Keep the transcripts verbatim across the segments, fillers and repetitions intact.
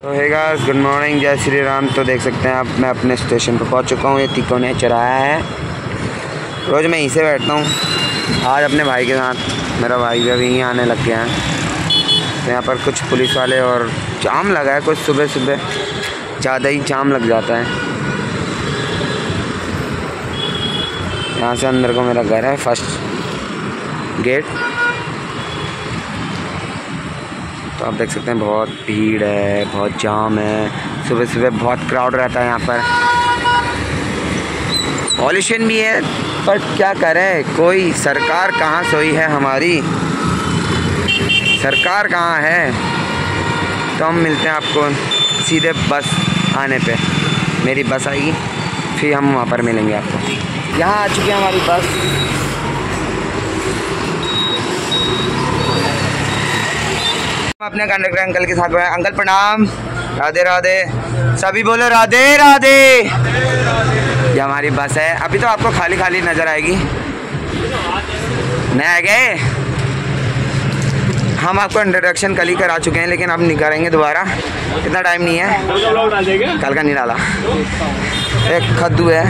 तो hey guys, good morning, जय श्री राम। तो देख सकते हैं आप, मैं अपने स्टेशन पर पहुंच चुका हूं। ये तिकोने चौराहा है, रोज़ मैं यहीं से बैठता हूं। आज अपने भाई के साथ, मेरा भाई भी अभी यहीं आने लग गया है। तो यहाँ पर कुछ पुलिस वाले और जाम लगा है, कुछ सुबह सुबह ज़्यादा ही जाम लग जाता है। यहाँ से अंदर को मेरा घर है, फर्स्ट गेट। तो आप देख सकते हैं बहुत भीड़ है, बहुत जाम है, सुबह सुबह बहुत क्राउड रहता है यहाँ पर। पॉल्यूशन भी है, पर क्या करें, कोई सरकार कहाँ सोई है हमारी, सरकार कहाँ है। तो हम मिलते हैं आपको सीधे बस आने पे। मेरी बस आएगी, फिर हम वहाँ पर मिलेंगे आपको। यहाँ आ चुकी है हमारी बस। अपने कंडक्टर अंकल के साथ हैं। अंकल प्रणाम, राधे राधे, सभी बोलो राधे राधे। ये हमारी बस है। अभी तो आपको खाली खाली नज़र आएगी, नहीं आ गए। हम आपको इंट्रोडक्शन कल ही करा चुके हैं, लेकिन अब नहीं करेंगे दोबारा, इतना टाइम नहीं है, कल का नहीं डाला। एक खद्दू है,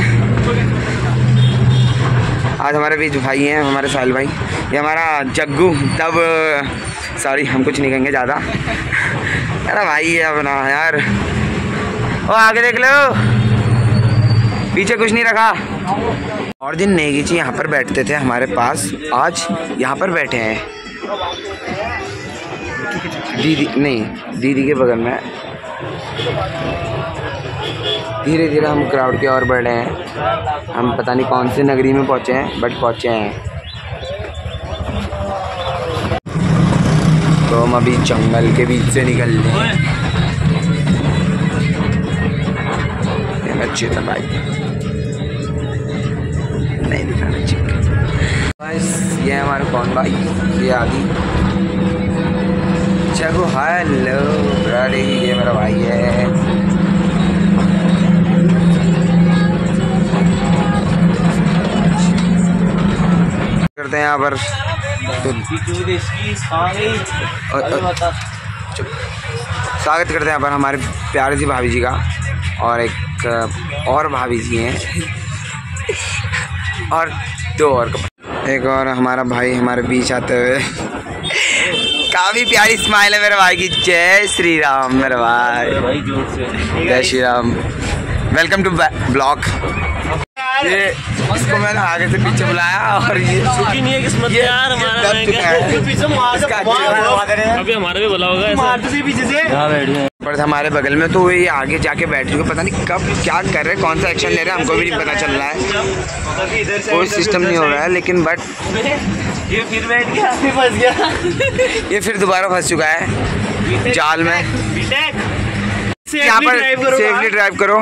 आज हमारे बीच भाई हैं, हमारे साहिल भाई। ये हमारा जग्गू, तब सॉरी हम कुछ नहीं कहेंगे ज़्यादा, अरे भाई है अपना यार। ओ आगे देख लो, पीछे कुछ नहीं रखा। और दिन नेगी जी यहाँ पर बैठते थे हमारे पास, आज यहाँ पर बैठे हैं दीदी, नहीं दीदी के बगल में। धीरे धीरे हम क्राउड के और बढ़ रहे हैं। हम पता नहीं कौन सी नगरी में पहुँचे हैं, बट पहुँचे हैं। तो हम अभी जंगल के बीच से निकल रहे हैं। ये बच्चे तो भाई नहीं दिखाना चाहिए। बस ये हमारे कौन भाई, ये आदि चलो। हेलो ब्रदर, ये मेरा भाई है। करते हैं यहाँ पर तो स्वागत करते हैं यहाँ पर हमारे प्यारे सी भाभी जी का, और एक और भाभी जी हैं, और दो और एक और हमारा भाई हमारे बीच आते हुए। काफ़ी प्यारी स्माइल है मेरे भाई की। जय श्री राम मेरे भाई, जय Shri Ram. Welcome to blog. ये इसको मैंने आगे से पीछे बुलाया, और ये सुखी नहीं है किस्मत यार हमारा। अभी हमारा भी बुला होगा पीछे से पर हमारे बगल में। तो ये आगे जाके बैठ चुके, पता नहीं कब क्या कर रहे, कौन सा एक्शन ले रहे हैं, हमको भी नहीं पता चल रहा है, कोई सिस्टम नहीं हो रहा है। लेकिन बट ये फिर बैठ गया, फिर फंस गया, ये फिर दोबारा फंस चुका है जाल में। यहाँ पर सेफली ड्राइव करो,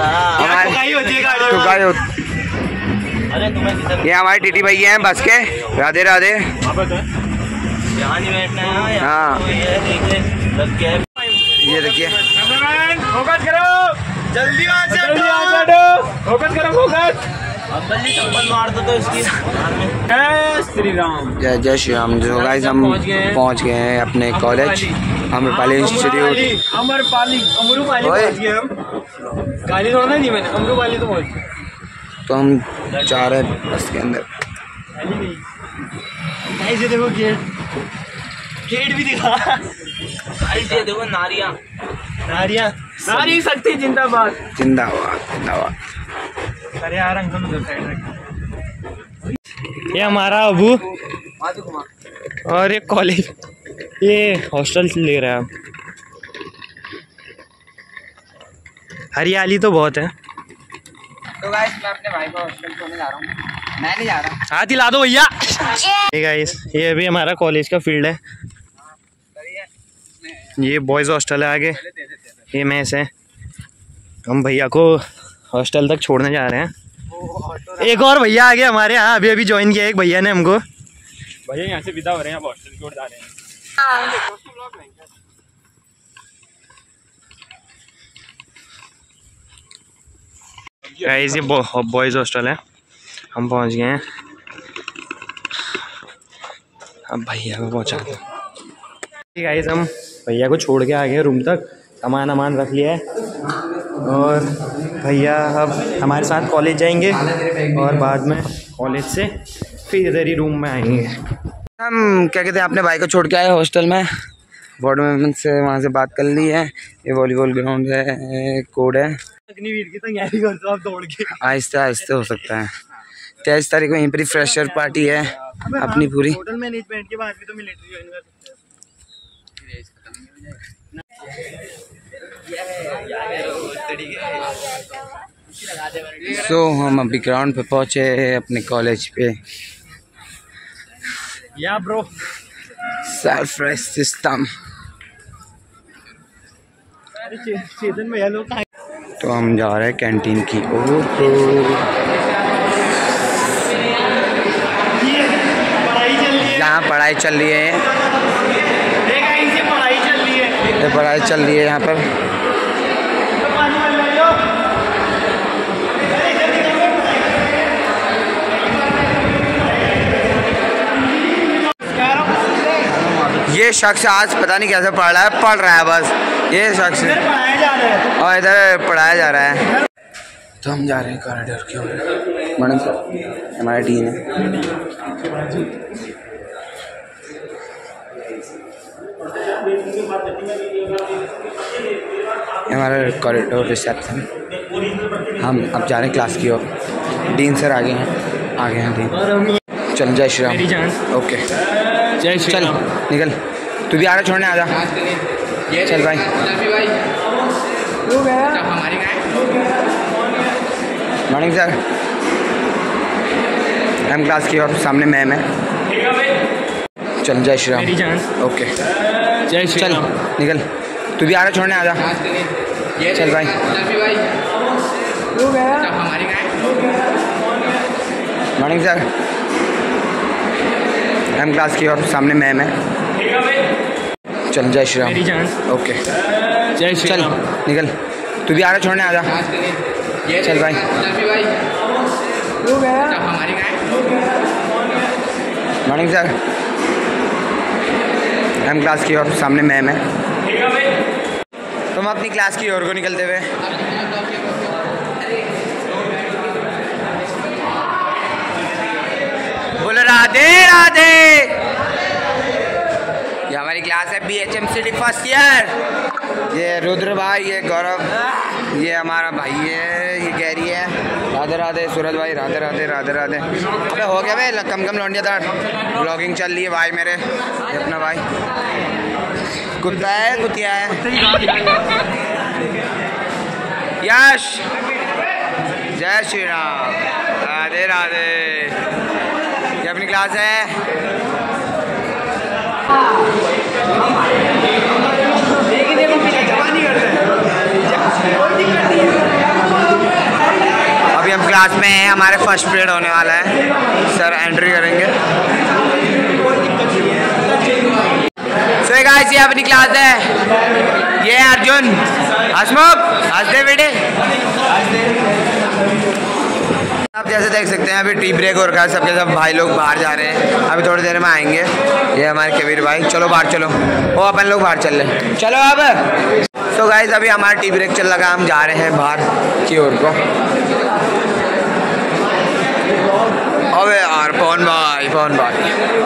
ठुकाई होती। ये हमारे टीटी भैया हैं बस के। राधे राधे। हाँ ये देखिए, फोकस करो, जल्दी आ जाओ, फोकस करो, फोकस। चप्पल मार दो तो इसकी। जय श्री राम, जय जय श्री राम। जो गाइस हम पहुंच गए हैं अपने कॉलेज अमरपाली इंस्टीट्यूट। अमरपाली अमरूपाली पहुंच गए हम, गाली थोड़ा नहीं दी मैंने, अमरूपाली तो पहुंच गए। तो हम जा रहे हैं बस के अंदर। ऐसे देखो गेट, गेट भी दिखा। ऐसे देखो नारियां, नारियां, नारी शक्ति जिंदाबाद, जिंदाबाद जिंदाबाद। अरे यार अंकल उधर साइड रख। ये हमारा अबू और ये कॉलेज, ये हॉस्टल ले रहा है। हरियाली तो बहुत है। तो गाइस मैं अपने भाई को हॉस्टल छोड़ने जा रहा हूँ, मैं नहीं जा रहा। हाथ हिला दो भैया। ये गाइस, ये भी हमारा कॉलेज का फील्ड है। ये बॉयज़ हॉस्टल है आगे, ये मेस है। हम भैया को हॉस्टल तक छोड़ने जा रहे हैं। एक और भैया आ गए हमारे यहाँ, अभी अभी ज्वाइन किया एक भैया ने हमको। भैया यहाँ से विदा हो रहे हैं, हॉस्टल छोड़ जा रहे हैं। गाइस ये बॉयज़ हॉस्टल है, हम पहुँच गए हैं। अब भैया को पहुँचा दो। गाइस हम भैया को छोड़ के आ गए रूम तक। सामान अमान रख लिया है और भैया अब हमारे साथ कॉलेज जाएंगे और बाद में कॉलेज से फिर इधर ही रूम में आएंगे। हम क्या कहते हैं अपने भाई को छोड़ के आए हॉस्टल में, बोर्ड में से वहाँ से बात कर ली है। ये वॉलीबॉल ग्राउंड है, कोड है, अग्निवीर की तैयारी करते हो आप दौड़ के। आहिस्ते आहिस्ते हो सकता है। तेईस तारीख को यहीं पर फ्रेशर पार्टी है अपनी पूरी। होटल मैनेजमेंट के बाद भी तो मिलिट्री ज्वाइन कर सकते हैं। सो हम अभी ग्राउंड पे पहुँचे अपने कॉलेज पे। या ब्रो सेल्फ सिस्टम। सीजन में लोग तो हम जा रहे हैं कैंटीन की ओर। तो यहाँ पढ़ाई चल रही है, पढ़ाई चल रही है, ये पढ़ाई चल रही है यहाँ पर। ये शख्स आज पता नहीं कैसे पढ़ रहा है, पढ़ रहा है बस ये शख्स, और इधर पढ़ाया जा रहा है। तो हम जा रहे हैं कॉरिडोर की ओर। मैडम सर हमारा डीन है। हमारा कॉरिडोर रिसेप्शन। हम अब जा रहे हैं क्लास की ओर। डीन सर आगे हैं, आगे हैं डीन। चल जय श्री राम। ओके जय श्री चल राम। निकल, तू भी आ रहा छोड़ने, आजा चल भाई। Morning sir. हम क्लास की और सामने मैम है। चल जय श्री राम। ओके जय श्री चल राम। निकल, तू भी आ रहा छोड़ने, आजा चल भाई। Morning sir. हम क्लास की और सामने मैम है। चल जय श्री राम। ओके जय श्री चल राम। निकल, तू भी आ रहा छोड़ने, आजा चल भाई। Morning sir. हम क्लास की और सामने मैम है। तुम अपनी क्लास की ओर को निकलते हुए। बोलो राधे राधे। ये हमारी क्लास है B H M C D first year. ये रुद्र भाई, ये गौरव, ये हमारा भाई है, ये गैरी है। राधे राधे सूरज भाई, राधे राधे राधे राधे। अबे हो गया भाई, कम कम लौंडिया था। ब्लॉगिंग चल रही है भाई मेरे, ये अपना भाई कुत्ता है, कुतिया है। यश जय श्री राम। राधे राधे। ये अपनी क्लास है। अभी हम क्लास में हैं, हमारे फर्स्ट पीरियड होने वाला है, सर एंट्री करेंगे। सो गाइस ये अपनी क्लास है। ये अर्जुन, हसमुख, हंसदे बेटे। आप जैसे देख सकते हैं अभी टी ब्रेक हो रखा है, सबके सब भाई लोग बाहर जा रहे हैं, अभी थोड़ी देर में आएंगे। ये हमारे कबीर भाई, चलो बाहर चलो, वो अपन लोग बाहर चल रहे, चलो अब। सो गाइस अभी हमारा टी ब्रेक चल रहा है, हम जा रहे हैं बाहर की ओर को। अबे यार पवन भाई, पवन भाई,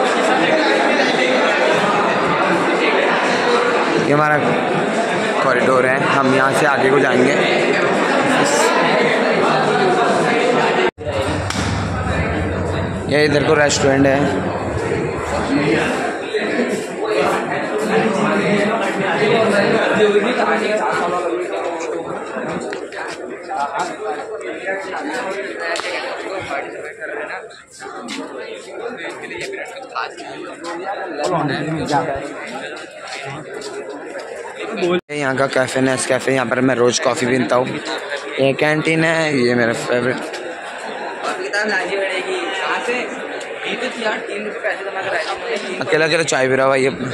ये हमारा कॉरिडोर है, हम यहाँ से आगे को जाएंगे। ये इधर को रेस्टोरेंट है। यहाँ का कैफ़े नेस कैफ़े, यहाँ पर मैं रोज़ कॉफ़ी पीता हूँ। ये कैंटीन है, ये मेरा फेवरेट। अकेला अकेला चाय पी रहा भाई अपना।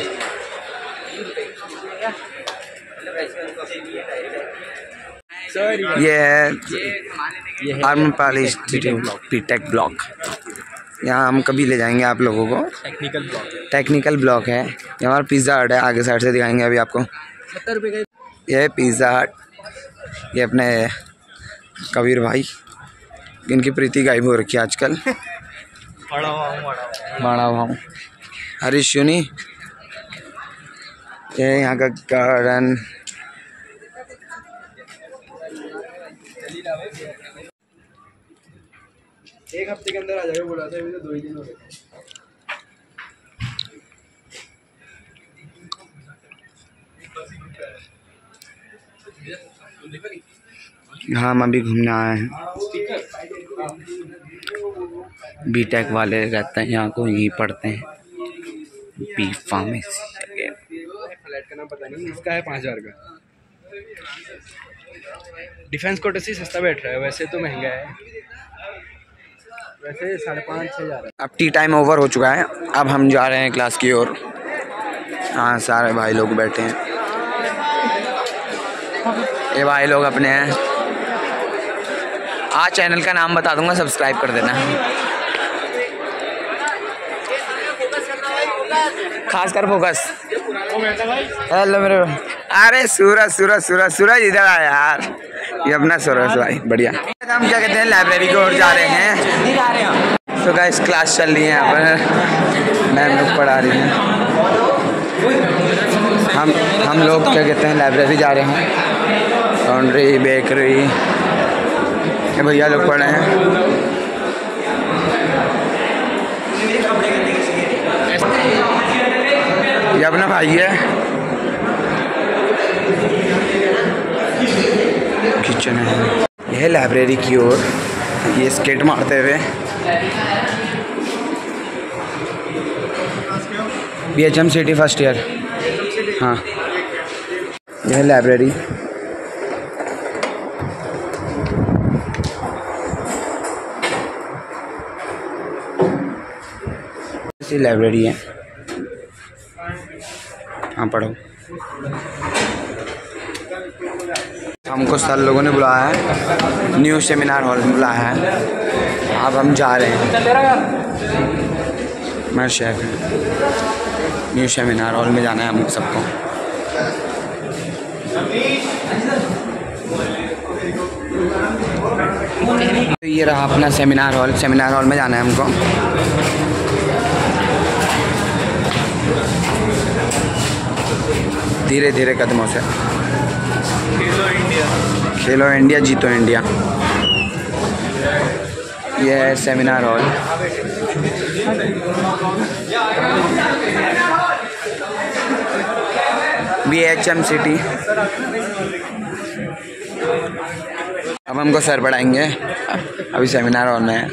ये है आम्रपाली इंस्टीट्यूट बीटेक ब्लॉक। यहाँ हम कभी ले जाएंगे आप लोगों को। टेक्निकल ब्लॉक टेक्निकल ब्लॉक है। ये हमारा पिज़्ज़ा हट है, आगे साइड से दिखाएंगे अभी आपको। सत्तर रुपये का ये पिज़्ज़ा हट, ये अपने कबीर भाई, इनकी प्रीति गायब हो रखी है आजकल। बड़ा भाव हरीश यूनी, ये यहाँ का गार्डन। एक हफ्ते के अंदर आ जाएगा बोला था, अभी तो दो ही दिन हो गए। हाँ हम अभी घूमने आए हैं। बीटेक वाले रहते हैं यहाँ को, यहीं पढ़ते हैं। B pharmacy. फ्लैट का नाम पता नहीं, इसका है पाँच हज़ार का। डिफेंस कोटा से सस्ता बैठ रहा है, वैसे तो महंगा है, वैसे साढ़े पाँच छः हज़ार। अब टी टाइम ओवर हो चुका है, अब हम जा रहे हैं क्लास की ओर। हाँ सारे भाई लोग बैठे हैं, ये भाई लोग अपने हैं। आज चैनल का नाम बता दूंगा, सब्सक्राइब कर देना। खास कर फोकस। हेलो मेरे, अरे सूरज सूरज सूरज सूरज इधर आया यार, ये अपना सूरज भाई बढ़िया। हम क्या कहते हैं, लाइब्रेरी की ओर जा रहे हैं। तो गाइस क्लास चल रही है यहाँ पर, मैम लोग पढ़ा रही हैं। हम हम लोग क्या कहते हैं, लाइब्रेरी जा रहे हैं। लॉन्ड्री, बेकरी, ये भैया लोग पढ़ रहे हैं। ये अपना भाई है, किचन है। यह लाइब्रेरी की ओर, ये स्केट मारते हुए B H M C T first year. हाँ यह लाइब्रेरी, लाइब्रेरी है। हाँ पढ़ो। हमको सर लोगों ने बुलाया है, न्यू सेमिनार हॉल में बुलाया है। अब हम जा रहे हैं, मैं शेफ है। न्यू सेमिनार हॉल में जाना है हम सबको। तो ये रहा अपना सेमिनार हॉल, सेमिनार हॉल में जाना है हमको। धीरे धीरे कदमों से। खेलो इंडिया, खेलो इंडिया, जीतो इंडिया। ये है seminar hall. B H M C T. अब हमको सर पढ़ाएंगे, अभी सेमिनार हॉल में है।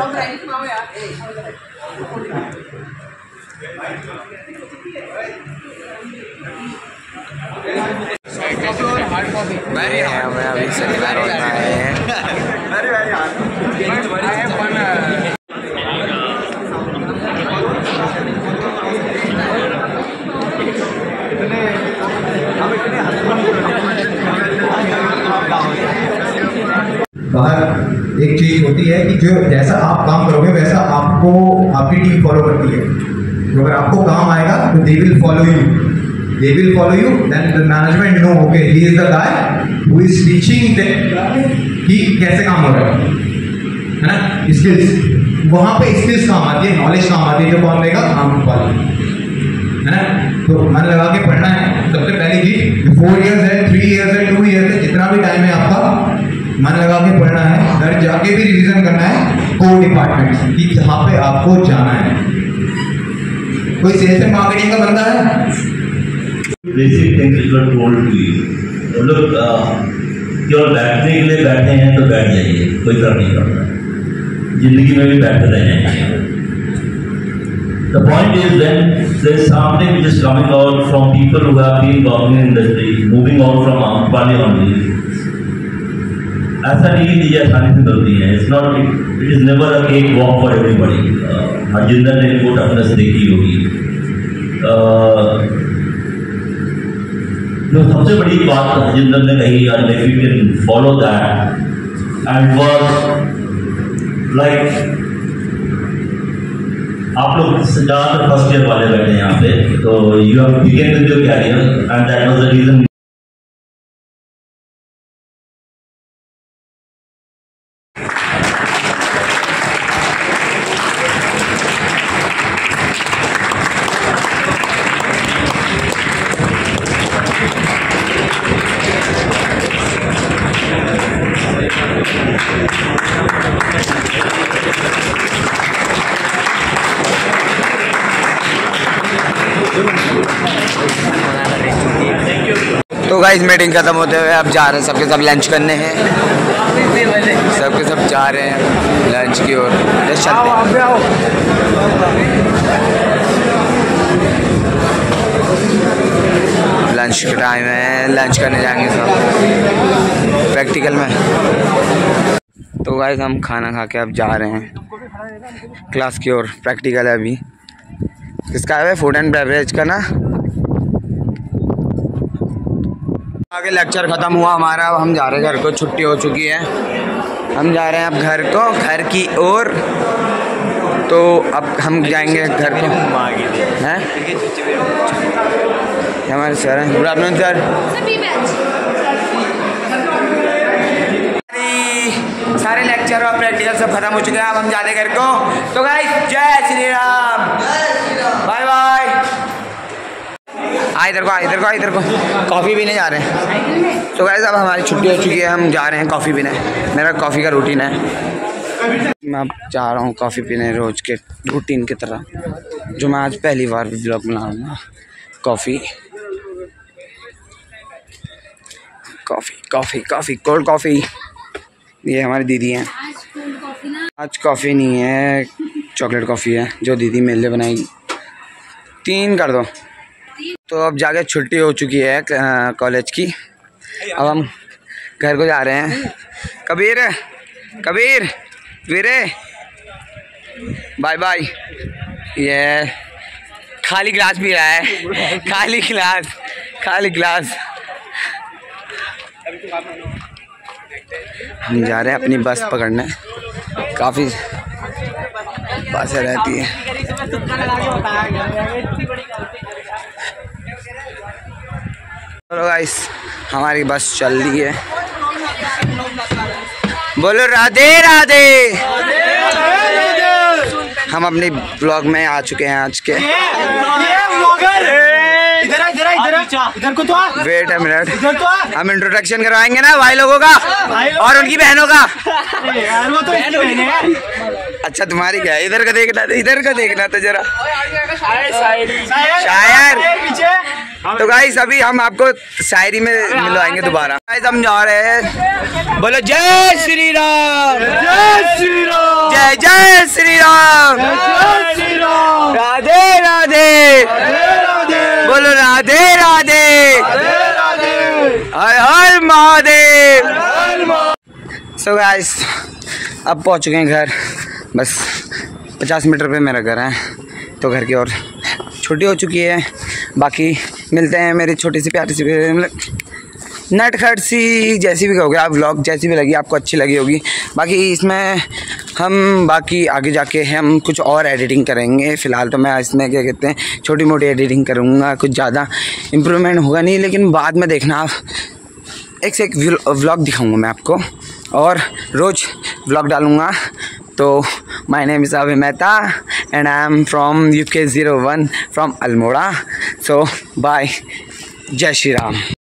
हमें अभी सेमिनार हॉल में आए हैं। बाहर एक चीज होती है कि जो जैसा आप काम करोगे वैसा आपको आपकी टीम फॉलो करती है। तो अगर आपको काम आएगा तो they will follow you, they will follow you, then the management know okay he is the guy who is teaching them कि कैसे काम हो रहा है, है ना। स्किल्स, वहां पे स्किल्स काम आती है, नॉलेज काम आती है। जो कौन देगा, काम वाले, है ना। तो मन लगा के पढ़ना है। सबसे पहली चीज, फोर इयर्स है, थ्री इयर्स है, टू इयर्स है, जितना भी टाइम है आपका, मन लगा के पढ़ना है। घर जाके भी रिवीजन करना है कोर डिपार्टमेंट की, जहाँ पे आपको जाना है। कोई सेल्स एंड मार्केटिंग का बंदा है, basic things you are told to you. मतलब केवल बैठने के लिए बैठे हैं तो बैठ जाइए, कोई फर्क नहीं पड़ता। जिंदगी में भी बैठते रह जाएंगे। The point is when there is something which is coming out from people who have been working in industry, moving out from Ampani only. ऐसा नहीं चीजें आसानी से मिलती हैं। It's not, it is never a cake walk for everybody. Harjinder ने इनको toughness देखी होगी। जो सबसे बड़ी बात हरजिंदर ने कही, and if you can follow that and work like, आप लोग ज़्यादातर फर्स्ट ईयर वाले बैठे हैं यहाँ पे, तो you have begin with your career and that was the reason guys meeting खत्म होते हुए अब जा रहे हैं, सबके सब लंच करने हैं, सबके सब जा रहे हैं लंच की ओर। चलते लंच का टाइम है, लंच करने जाएंगे सब प्रैक्टिकल में। तो गाइस हम खाना खा के अब जा रहे हैं क्लास की ओर, प्रैक्टिकल है अभी। किसका है? फूड एंड बेवरेज का ना। आगे लेक्चर ख़त्म हुआ हमारा, अब हम जा रहे हैं घर को, छुट्टी हो चुकी है, हम जा रहे हैं अब घर को, घर की ओर। तो अब हम जाएंगे घर को। हैं हमारे सर हैं, गुड आफ्टरनून सर। सारे लेक्चर और प्रैक्टिकल सब खत्म हो चुके हैं, अब हम जाते हैं घर को। तो गाइस जय श्री राम, बाय बाय। आ इधर को, आ इधर को, आ इधर को, कॉफ़ी पीने जा रहे हैं। तो गाइस अब हमारी छुट्टी हो चुकी है, हम जा रहे हैं कॉफ़ी पीने। मेरा कॉफ़ी का रूटीन है, मैं अब जा रहा हूँ कॉफ़ी पीने रोज़ के रूटीन की तरह, जो मैं आज पहली बार ब्लॉग बनाऊँगा। Coffee coffee coffee coffee cold coffee. ये हमारी दीदी हैं। आज कॉफ़ी नहीं है, चॉकलेट कॉफ़ी है जो दीदी मेरे लिए बनाएगी। तीन कर दो। तो अब जाके छुट्टी हो चुकी है कॉलेज की, अब हम घर को जा रहे हैं। कबीर कबीर वीरे बाय बाय। ये खाली गिलास पी रहा है, खाली गिलास, खाली गिलास। हम जा रहे हैं अपनी बस पकड़ने, काफ़ी बसें रहती है। चलो गाइस हमारी बस चल रही है, बोलो राधे राधे। हम अपने ब्लॉग में आ चुके हैं आज के। इधर को तो वेट अ मिनट, हम इंट्रोडक्शन करवाएंगे ना भाई लोगों का और उनकी बहनों का। वो तो अच्छा तुम्हारी क्या है? इधर का देखना, इधर का देखना तो जरा शायर। तो गाइस अभी हम आपको शायरी में मिलवाएंगे दोबारा। गाइस हम जा रहे हैं, बोलो जय श्री राम, जय श्री राम, जय जय श्री राम, जय श्री राम, राधे राधे, बोलो राधे राधे, हर हर महादेव। सो गाइस अब पहुंच चुके हैं घर, बस पचास मीटर पे मेरा घर है, तो घर की ओर छुट्टी हो चुकी है। बाकी मिलते हैं मेरी छोटी सी प्यारी सी नट खट सी, जैसी भी कहोगे आप, व्लॉग जैसी भी लगी आपको, अच्छी लगी होगी। बाकी इसमें हम बाकी आगे जाके हम कुछ और एडिटिंग करेंगे। फ़िलहाल तो मैं इसमें क्या कहते हैं छोटी मोटी एडिटिंग करूँगा, कुछ ज़्यादा इम्प्रूवमेंट होगा नहीं, लेकिन बाद में देखना आप, एक से एक व्लॉग दिखाऊँगा मैं आपको और रोज़ व्लॉग डालूँगा। तो my name is Abhay Mehta and I am from UK zero one from Almora. So bye, जय श्री राम।